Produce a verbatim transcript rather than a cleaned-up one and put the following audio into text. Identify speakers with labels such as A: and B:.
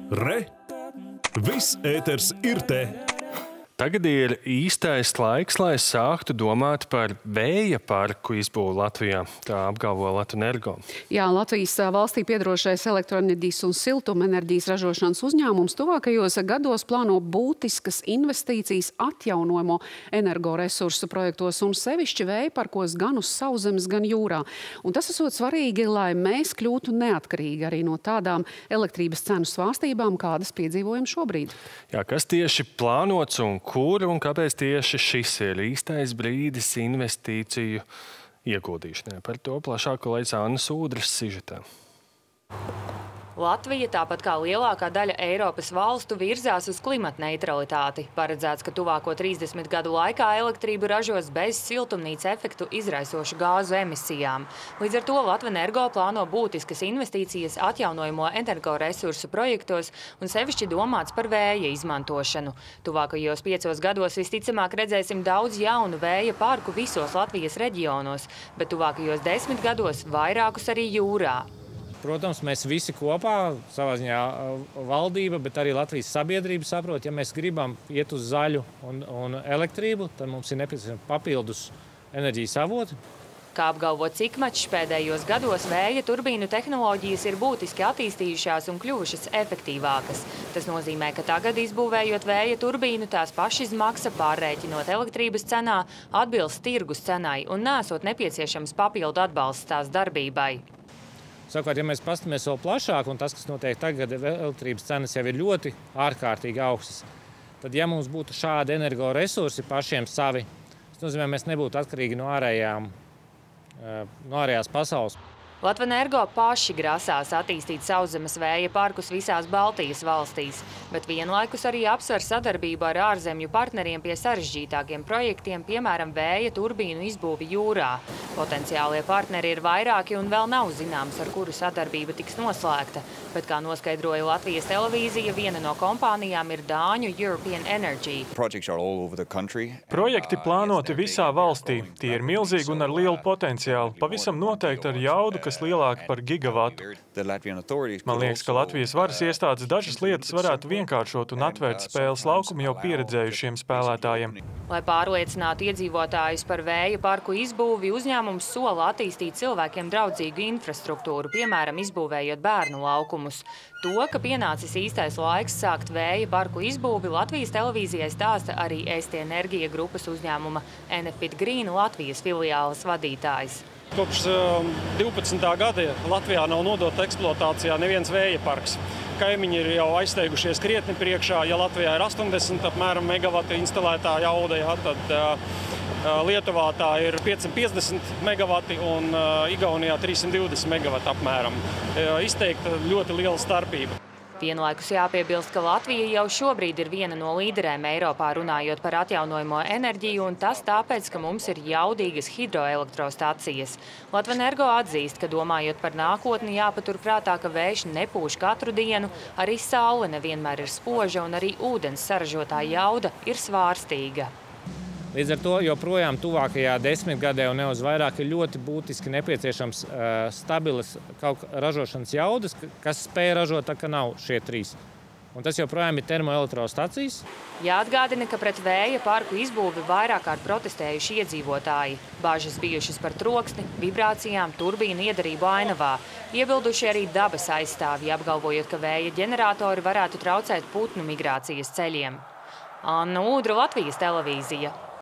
A: Re! Viss ēters ir te!
B: Tagad ir īstais laiks, lai sāktu domāt par vēja parku izbūvi Latvijā. Tā apgalvo Latvenergo.
C: Jā, Latvijas valstī piedrošais elektroenerģijas un siltumenerģijas ražošanas uzņēmums tuvākajos gados plāno būtiskas investīcijas atjaunojamo energoresursu projektos un sevišķi vēja parkos gan uz sauszemes, gan jūrā. Un tas esot svarīgi, lai mēs kļūtu neatkarīgi arī no tādām elektrības cenu svārstībām, kādas piedzīvojam šobrīd.
B: Jā, kas tieši plānots un kur un kāpēc tieši šis ir īstais brīdis investīciju ieguldīšanai? Par to plašāk kolēģis Anna Sūdras sižetā.
D: Latvija, tāpat kā lielākā daļa Eiropas valstu, virzās uz klimatneitralitāti. Paredzēts, ka tuvāko trīsdesmit gadu laikā elektrību ražos bez siltumnīca efektu izraisošu gāzu emisijām. Līdz ar to Latvenergo plāno būtiskas investīcijas atjaunojamo energoresursu projektos un sevišķi domāts par vēja izmantošanu. Tuvākajos piecos gados visticamāk redzēsim daudz jaunu vēja parku visos Latvijas reģionos, bet tuvākajos desmit gados vairākus arī jūrā.
E: Protams, mēs visi kopā, savā ziņā valdība, bet arī Latvijas sabiedrība saprot, ja mēs gribam iet uz zaļu un, un elektrību, tad mums ir nepieciešams papildus enerģijas avoti.
D: Kā apgalvo Cikmačs, pēdējos gados vēja turbīnu tehnoloģijas ir būtiski attīstījušās un kļuvušas efektīvākas. Tas nozīmē, ka tagad izbūvējot vēja turbīnu, tās pašizmaksa pārrēķinot elektrības cenā atbilst tirgus cenai un nesot nepieciešams papildu atbalsts tās darbībai.
E: Savukārt, ja mēs paskatāmies vēl plašāk, un tas, kas notiek tagad, elektrības cenas jau ir ļoti ārkārtīgi augstas, tad, ja mums būtu šādi energoresursi pašiem savi, tas nozīmē, mēs nebūtu atkarīgi no ārējām, no ārējās pasaules.
D: Latvenergo paši grasās attīstīt sauszemes vēja parkus visās Baltijas valstīs, bet vienlaikus arī apsver sadarbību ar ārzemju partneriem pie sarežģītākiem projektiem, piemēram, vēja turbīnu izbūvi jūrā. Potenciālie partneri ir vairāki un vēl nav zināms, ar kuru sadarbība tiks noslēgta, bet, kā noskaidroja Latvijas televīzija, viena no kompānijām ir dāņu European Energy.
F: Projekti plānoti visā valstī. Tie ir milzīgi un ar lielu potenciālu. Pavisam noteikti ar jaudu, kas lielāka par gigavatu. Man liekas, ka Latvijas varas iestādes dažas lietas varētu vienkāršot un atvērt spēles laukumu jau pieredzējušiem spēlētājiem.
D: Lai pārliecinātu iedzīvotājus par vēja parku izbūvi, uzņēmums sola attīstīt cilvēkiem draudzīgu infrastruktūru, piemēram, izbūvējot bērnu laukumus. To, ka pienācis īstais laiks sākt vēja parku izbūvi, Latvijas televīzijai stāsta arī Eesti Enerģija grupas uzņēmuma Enefit Green Latvijas filiāles vadītājs.
G: Kopš divpadsmitā gada Latvijā nav nodota eksploatācijā neviens vēja parks. Kaimiņi ir jau aizsteigušies krietni priekšā. Ja Latvijā ir astoņdesmit apmēram megavati instalētā jauda, ja, tad uh, Lietuvā tā ir piecsimt piecdesmit megavati un uh, Igaunijā trīssimt divdesmit megavati apmēram. Uh, izteikta ļoti liela starpība.
D: Vienlaikus jāpiebilst, ka Latvija jau šobrīd ir viena no līderēm Eiropā runājot par atjaunojamo enerģiju, un tas tāpēc, ka mums ir jaudīgas hidroelektrostacijas. Latvenergo atzīst, ka domājot par nākotni jāpatur prātā, ka vējš nepūš katru dienu, arī saule nevienmēr ir spoža un arī ūdens saražotā jauda ir svārstīga.
E: Līdz ar to joprojām tuvākajā desmitgadē un ne uz vairāk ir ļoti būtiski nepieciešams uh, stabilas kaut ražošanas jaudas, kas spēj ražot, tā ka nav šie trīs. Un tas joprojām ir termoelektrostacijas.
D: Jāatgādina, ka pret vēja parku izbūvi vairāk kārt protestējuši iedzīvotāji. Bāžas bijušas par troksni, vibrācijām, turbīnu iedarību ainavā. Iebilduši arī dabas aizstāvji, apgalvojot, ka vēja ģeneratori varētu traucēt putnu migrācijas ceļiem. Anna Ūdra, Latvijas televīzija.